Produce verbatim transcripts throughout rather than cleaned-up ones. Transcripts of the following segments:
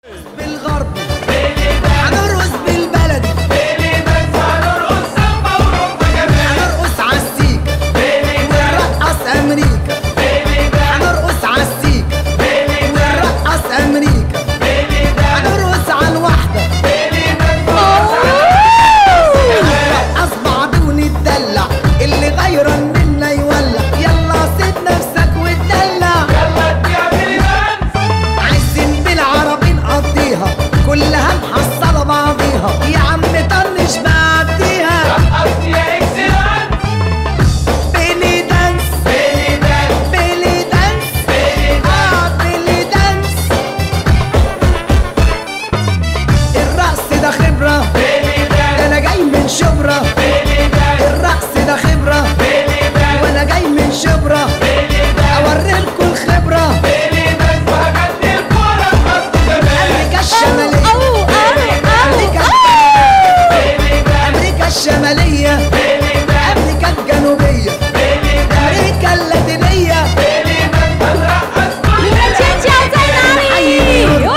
بالغرب هنرقص بالبلدي هنرقص سامبا ورقصة كمان هنرقص عالسيكا ونرقص أمريكا هنرقص عالسيكا ونرقص أمريكا هنرقص عالواحدة هنرقص بعض ونتدلع اللي غيران منا يولع يلا سيب نفسك وتدلع يلا تعمل دانس عايزين بالعربي نقضيها كلها محصلة بعضيها يا عم طنش بعديها رقص يا اكسلانس بيلي دانس بيلي دانس بيلي دانس اه بيلي دانس الرقص ده خبرة ده انا جاي من شبرا الرقص ده خبرة وانا جاي من شبرا اوريلكوا الخبرة امريكا الشمالية امريكا امريكا الشمالية امريكا الجنوبية امريكا اللاتينية 你们尖叫在哪里？哦，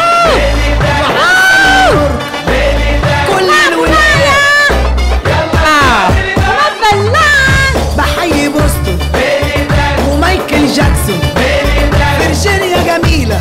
كل الولايات 啊，我们粉烂。 بحيي بوسطن ومايكل جاكسون فيرجينيا جميلة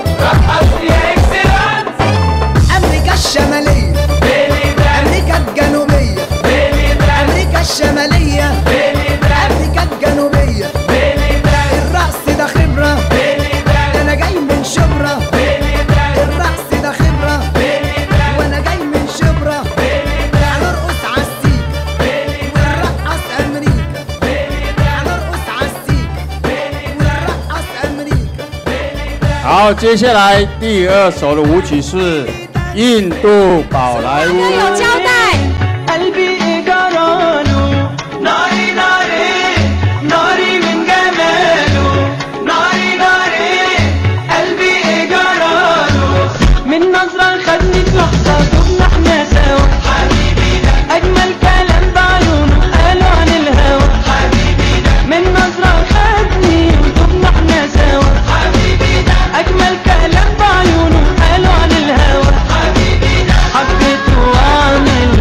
أمريكا الشمالية أمريكا الجنوبية أمريكا الشمالية أمريكا الجنوبية الرقص ده خبرة ده أنا جاي من شبرا الرقص ده خبرة وأنا جاي من شبرا هنرقص عالسيكا ونرقص أمريكا هنرقص عالسيكا ونرقص أمريكا 好，接下来第二首的舞曲是印度宝莱坞。 有交代。 قلبي جراله ناري ناري ناري من جماله ناري ناري قلبي جراله من نظرة خدني في لحظة دبنا احنا سوا حبيبي ده أجمل كلام بعيونه قالوا عن الهوى حبيبي ده من نظرة خدني ودبنا احنا سوا حبيبي ده أجمل كلام بعيونه قالوا عن الهوى حبيبي ده حبيته وعمل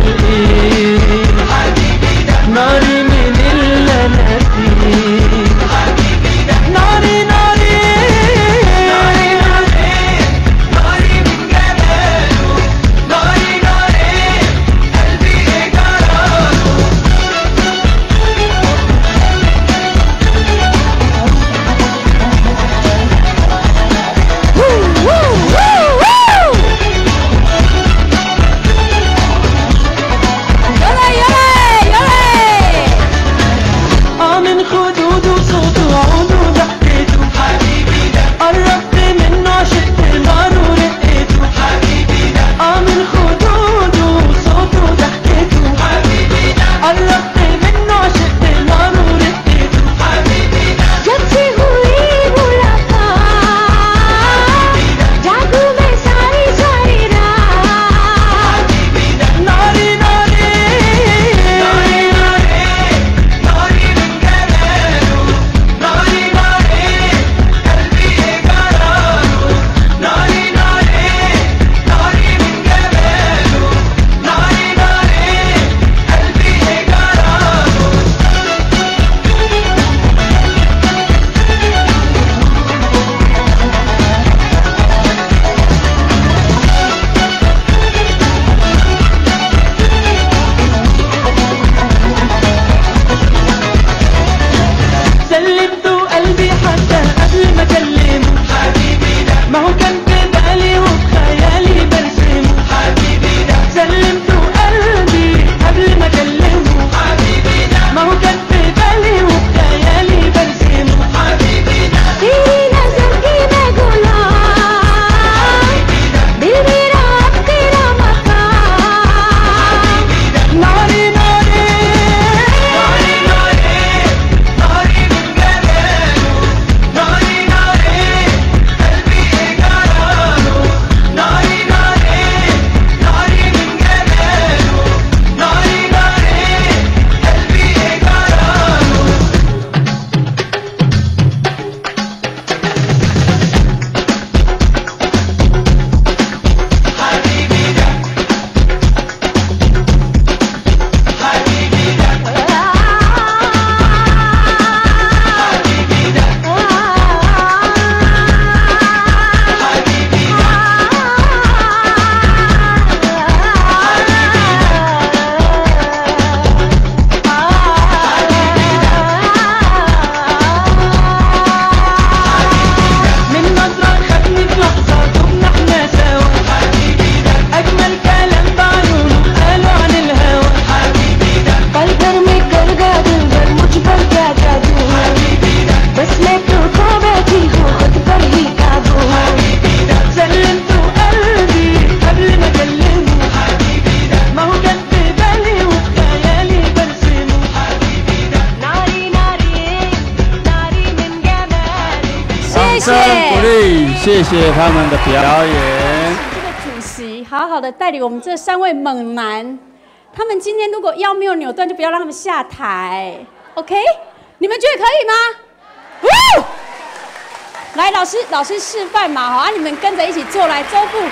声鼓励，谢谢他们的表演。 这个主席好好的带领我们这三位猛男，他们今天如果腰没有扭断，就不要让他们下台 ，OK？ 你们觉得可以吗？哦、来，老师，老师示范嘛，好啊，你们跟着一起做，来，周步。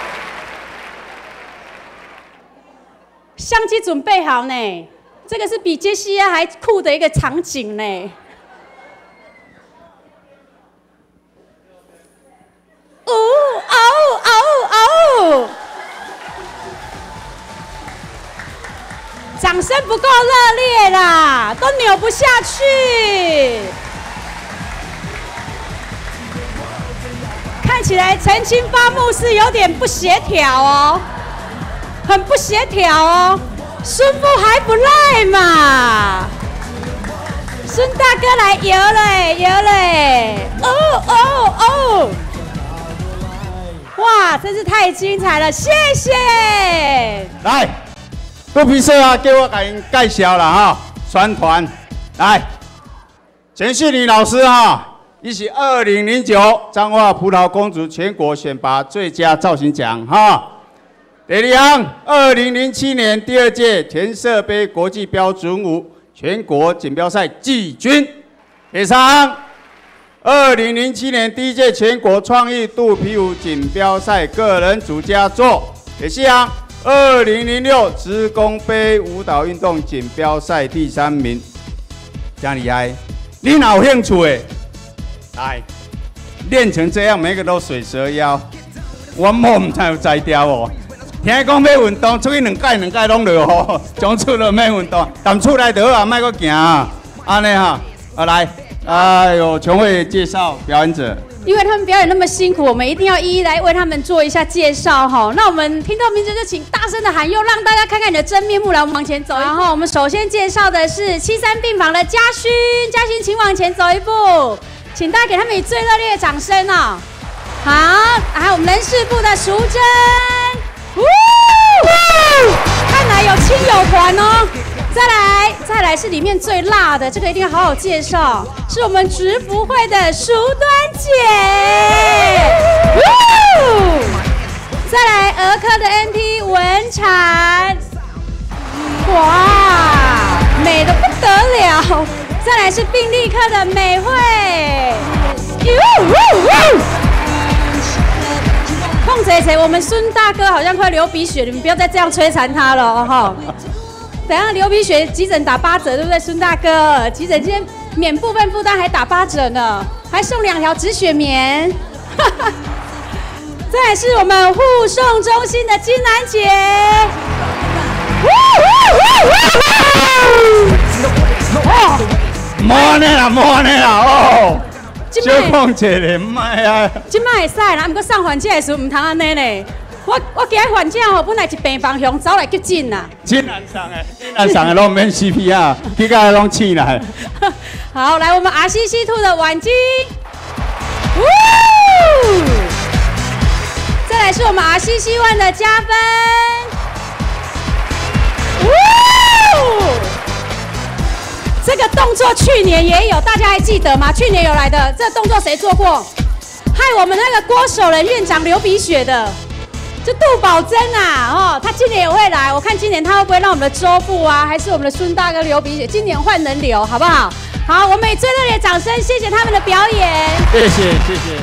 相机准备好呢，这个是比杰西亚还酷的一个场景呢。哦哦哦哦！掌声不够热烈啦，都扭不下去。看起来陈清发牧师有点不协调哦。很不协调哦，孙父还不赖嘛，孙大哥来游嘞游嘞，哦哦哦，哇，真是太精彩了，谢谢。 来，肚皮社啊，给我给您介绍了哈，宣传来，陈旭礼老师啊，一起二零零九彰化葡萄公主全国选拔最佳造型奖哈。第二项，二零零七年第二届田舍杯国际标准舞全国锦标赛季军。第三项，二零零七年第一届全国创意肚皮舞锦标赛个人组佳作。第四项，二零零六职工杯舞蹈运动锦标赛第三名。这样厉害，你哪有兴趣的？来，练成这样，每个都水蛇腰，我摸唔才有才调哦。听讲要运动，出去两届两届拢落雨，从出了免运动，但出来就好啊，莫搁行啊，安尼哈，啊来，哎呦，全会介绍表演者。 因为他们表演那么辛苦，我们一定要一一来为他们做一下介绍哈。那我们听到名字就请大声的喊哟，让大家看看你的真面目。来，我们往前走一步。然后我们首先介绍的是七三病房的嘉勋，嘉勋请往前走一步，请大家给他们以最热烈的掌声哦。好，还有我们人事部的淑珍。呜！看来有亲友团哦。再来，再来是里面最辣的，这个一定要好好介绍，是我们直福会的淑端姐。呜！再来儿科的 N T 文婵，哇，美得不得了。再来是病历科的美惠。碰谁谁，我们孙大哥好像快流鼻血，你们不要再这样摧残他了哦哈！等下流鼻血，急诊打八折，对不对，孙大哥？急诊今天免部分负担还打八折呢，还送两条止血棉。再来是我们护送中心的金兰姐。 摸呢啦，摸呢啦哦！小碰一下，唔爱啊！ 今摆会使啦，毋过送患者的时候唔通安尼呢。我我今日患者吼，本来一病房向走来急诊啦。 真难送的，真难送的，拢免 C P R， 去到拢醒来。 好，来我们 R C C 兔的婉晶，再来是我们 R C C one 的加分，这个动作去年也有，大家还记得吗？去年有来的，这个动作谁做过？害我们那个郭守仁院长流鼻血的，就杜宝珍啊，哦，他今年也会来，我看今年他会不会让我们的周部啊，还是我们的孙大哥流鼻血？今年换人流，好不好？好，我们以最热烈的掌声，谢谢他们的表演， 谢谢谢谢。